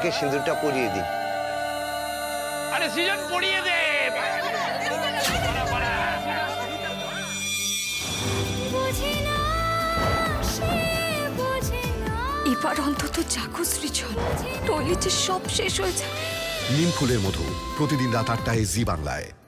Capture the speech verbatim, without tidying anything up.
ওকে সিঁদুরটা পরিয়ে দিন। আরে সৃজন পরিয়ে দে। এবার অন্তত জাগো সৃজন, নইলে যে সব শেষ হয়ে যাবে। নিম ফুলের মধু প্রতিদিন রাত আটটায় জি বাংলায়।